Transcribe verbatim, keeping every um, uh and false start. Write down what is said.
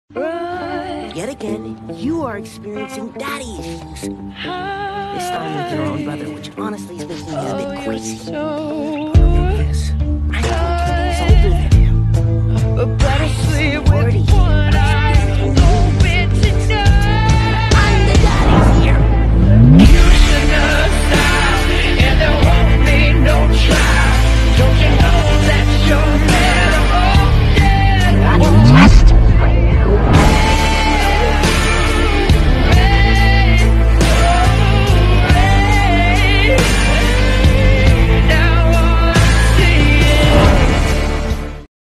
Yet again, you are experiencing daddy issues. This time with your own brother, which honestly is making you a bit crazy. Yes.